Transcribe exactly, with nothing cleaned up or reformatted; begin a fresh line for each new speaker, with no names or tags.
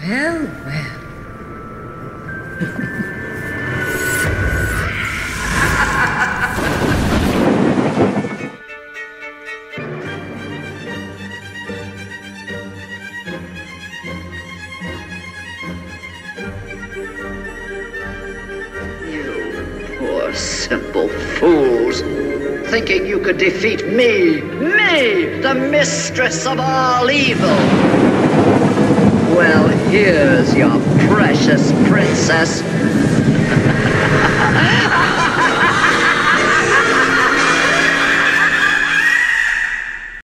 Well, well.
Simple fools, thinking you could defeat me, me, the mistress of all evil. Well, here's your precious princess.